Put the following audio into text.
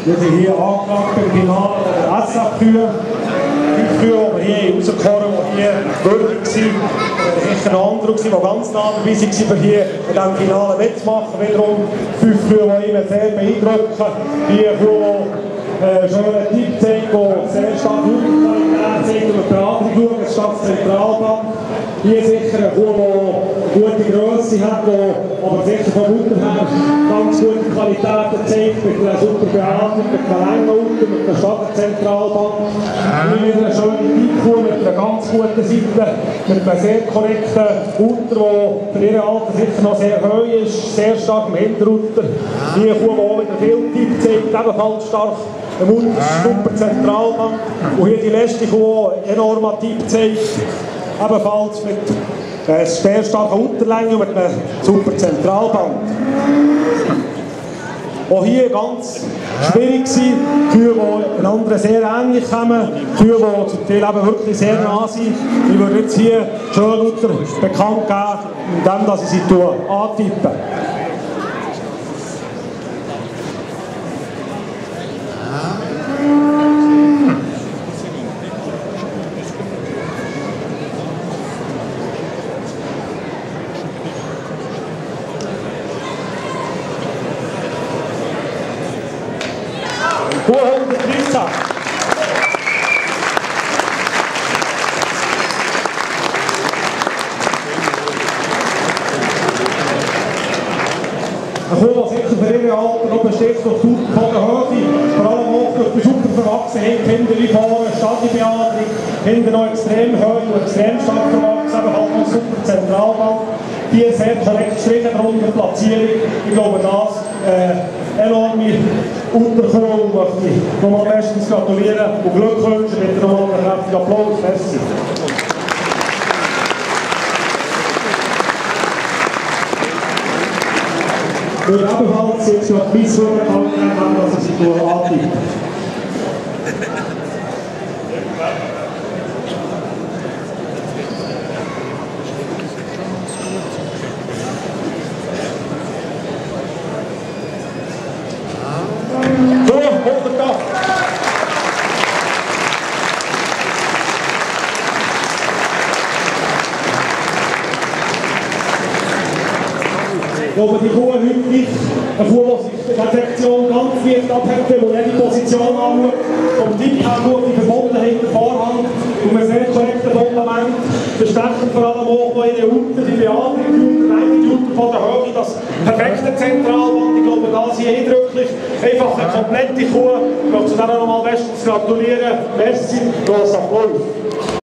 Wir sind hier angelangt beim Finale der SF-Kühe. Die Kühe, die wir hier rausgekommen haben, die hier würdig waren. Sicher ein anderer, der ganz nah dabei war, für hier in diesem Finale mitzumachen. Wiederum 5 Kühe, die ihn sehr beeindrucken. Die Kühe, die schon einen Typ zeigen, die sehr stark Jugendqualität zeigen, und die andere schauen, eine Stadtzentralbank. Hier sicher eine Kuh, die gute Grösse hat, aber sicher vom Mutter her ganz gute Qualitäten zeigt, mit einer super Behandlung, mit einer Längenmutter, mit einer Stadtzentralbank. Hier wieder eine schöne Typkuh mit einer ganz guten Seite, mit einem sehr korrekten Mutter, die für ihr Alter sicher noch sehr hoch ist, sehr stark im Hinterruder. Hier eine Kuh, die auch wieder viel Typ zeigt, ebenfalls stark. Eine Mutter, super Zentralbank. Und hier die letzte Kuh, die enormer Typ zeigt. Ebenfalls mit einer sehr starken Unterlänge und mit einer super Zentralbank. Auch hier ganz schwierig war, Kühe, die einander sehr ähnlich kommen, Kühe, die zum Teil eben wirklich sehr nah sind. Ich würde jetzt hier Schönluther bekannt geben, indem ich sie antippe. Eine Kuh, die sicher für ihr Alter noch besteht durch die von der Höhe, vor allem auch durch die super Verwachsenheit, hinten wie vorne, Stadionbehandlung, hinten noch extrem hoch und extrem stark verwachsen, eben halt noch super Zentralbank. Hier sehr korrekt Striche darunter, Platzierung. Ich glaube, das enorme Unterkuh und möchte ich nochmal bestens gratulieren und Glück wünschen. Bitte nochmal einen kräftigen Applaus. Merci. Ich würde ebenfalls jetzt noch die Weisswürmer annehmen, dass ich sie antippe. Ich glaube, die Kuh heute nicht eine Kuh, die sich in der Sektion ganz leicht abhängt, wo jede Position anschaut. Vom Typ her schaut die Verbundenheit der Vorhand und ein sehr korrektes Fundament. Verstecken vor allem auch noch in den Unter, die Behandlung, die Unter von der Höhe, das perfekte Zentralband. Ich glaube, das hier eindrücklich. Einfach eine komplette Kuh. Ich möchte zu der nochmal bestens gratulieren. Merci, großer Applaus.